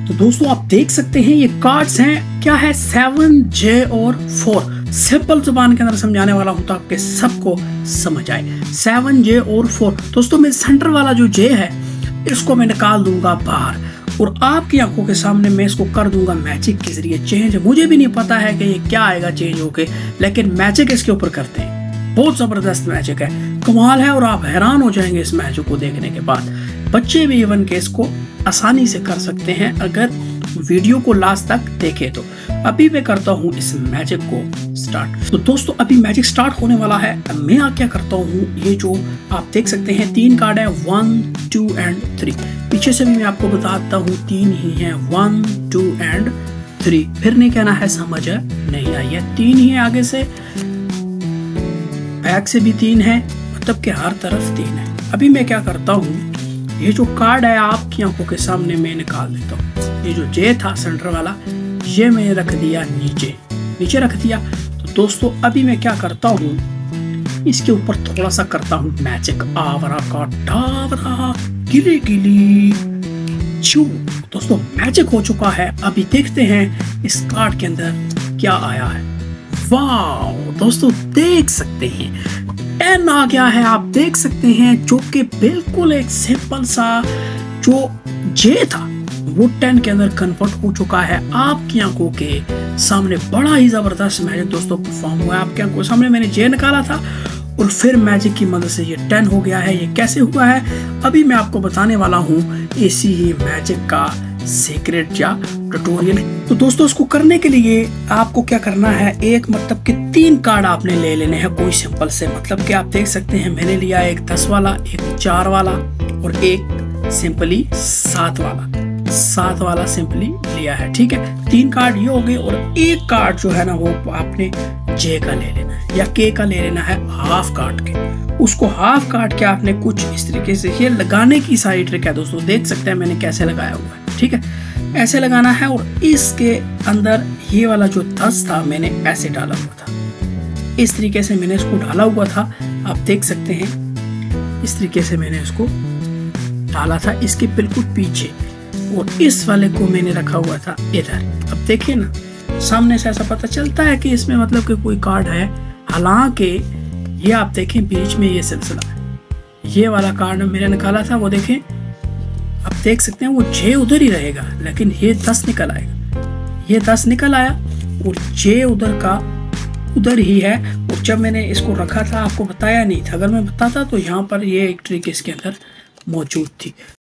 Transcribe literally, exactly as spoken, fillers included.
तो दोस्तों आप देख सकते हैं ये कार्ड्स हैं, क्या है सेवन जे और फोर। सिंपल जुबान के अंदर समझाने वाला हूं तो आपके सबको समझ आए। सेवन जे और फोर दोस्तों, मैं सेंटर वाला जो जे है इसको मैं निकाल दूंगा बाहर और आपकी आंखों के सामने मैं इसको कर दूंगा मैजिक के जरिए चेंज। मुझे भी नहीं पता है कि ये क्या आएगा चेंज होके, लेकिन मैजिक इसके ऊपर करते हैं। बहुत जबरदस्त मैजिक है, कमाल है और आप हैरान हो जाएंगे इस मैजिक को देखने के बाद। बच्चे भी इवन के इसको आसानी से कर सकते हैं अगर वीडियो को लास्ट तक देखें तो। अभी मैं करता हूँ इस मैजिक को स्टार्ट। तो दोस्तों अभी मैजिक स्टार्ट होने वाला है। मैं क्या करता हूँ, ये जो आप देख सकते हैं तीन कार्ड है, वन टू एंड थ्री। पीछे से भी मैं आपको बताता हूँ तीन ही है, वन टू एंड थ्री। फिर नहीं कहना है समझ नहीं आई है, तीन ही है। आगे से बैक से भी तीन है, मतलब कि हर तरफ तीन है। अभी मैं क्या करता हूँ, ये जो कार्ड है आपकी आंखों के सामने मैं निकाल देता हूँ। ये जो जे था सेंटर वाला, ये मैंने रख दिया नीचे, नीचे रख दिया। तो दोस्तों अभी मैं क्या करता हूँ, इसके ऊपर थोड़ा सा करता हूँ मैजिक। आवरा का डावरा गिली गिली चू। दोस्तों मैजिक हो चुका है। अभी देखते हैं इस कार्ड के अंदर क्या आया है। वाह दोस्तों देख सकते हैं टेन आ गया है, आप देख सकते हैं, जो कि बिल्कुल एक सिंपल सा जो जे था वो टेन के अंदर कन्वर्ट हो चुका है। आपकी आंखों के सामने बड़ा ही जबरदस्त मैजिक दोस्तों परफॉर्म हुआ है। आपकी आंखों के सामने मैंने जे निकाला था और फिर मैजिक की मदद से ये टेन हो गया है। ये कैसे हुआ है अभी मैं आपको बताने वाला हूँ, इसी ही मैजिक का सीक्रेट या ट्यूटोरियल। तो दोस्तों इसको करने के लिए आपको क्या करना है, एक मतलब कि तीन कार्ड आपने ले लेने हैं कोई सिंपल से। मतलब कि आप देख सकते हैं मैंने लिया एक दस वाला, एक चार वाला और एक सिंपली सात वाला। सात वाला सिंपली लिया है, ठीक है। तीन कार्ड ये हो गए और एक कार्ड जो है ना वो आपने जे का ले लेना है या के का ले लेना है, हाफ कार्ड के। उसको हाफ काट के आपने कुछ इस तरीके से, ये लगाने की सारी ट्रिक है दोस्तों, देख सकते हैं मैंने कैसे लगाया हुआ है, ठीक है। ऐसे लगाना है और इसके अंदर ये वाला जो दस था मैंने ऐसे डाला हुआ था, इस तरीके से मैंने इसको डाला हुआ था। आप देख सकते हैं इस तरीके से मैंने इसको डाला था इसके बिल्कुल पीछे, और इस वाले को मैंने रखा हुआ था इधर। अब देखिए ना सामने से ऐसा पता चलता है कि इसमें मतलब कि कोई कार्ड है, हालांकि ये आप देखें बीच में ये सिलसिला है। ये वाला कार्ड मैंने निकाला था, वो देखें आप देख सकते हैं वो जे उधर ही रहेगा, लेकिन ये दस निकल आएगा। ये दस निकल आया और जे उधर का उधर ही है। और जब मैंने इसको रखा था आपको बताया नहीं था, अगर मैं बताता तो यहाँ पर ये एक ट्रिक इसके अंदर मौजूद थी।